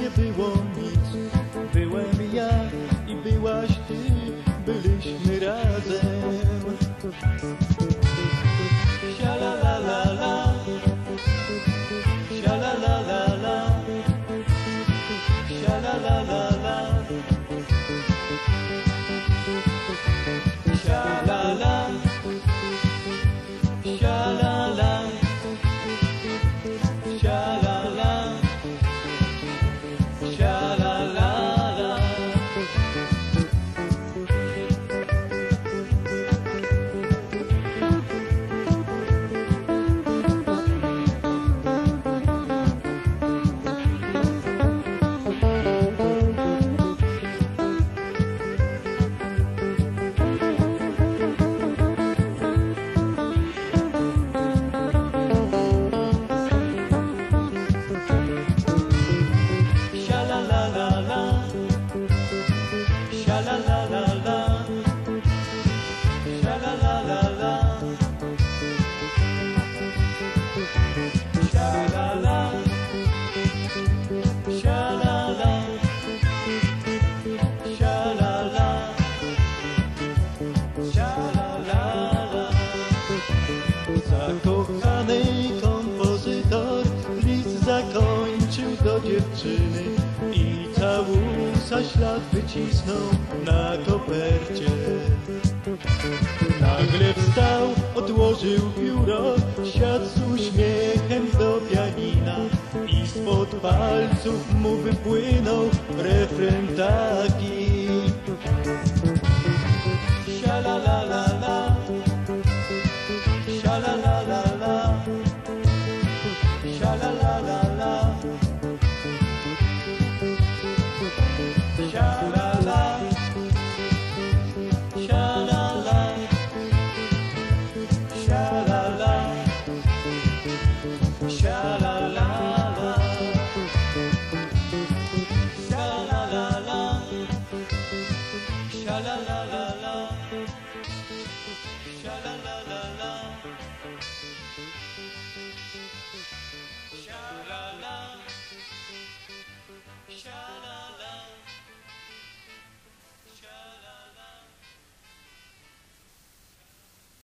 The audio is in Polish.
nie było nic. Byłem ja i byłaś ty, byliśmy razem. Sia la la la la, sia la la la la, sia la la la la, sia la la, sia la la, sia la la, sia la la la. Zakochany kompozytor list zakończył do dziewczyny i całusa ślad wycisnął na kopercie. Nagle wstał, odłożył biuro, siadł z uśmiechem do pianina i spod palców mu wypłynął refren taki. Sia la la la la, sia la la la la, sia la la la la, sia la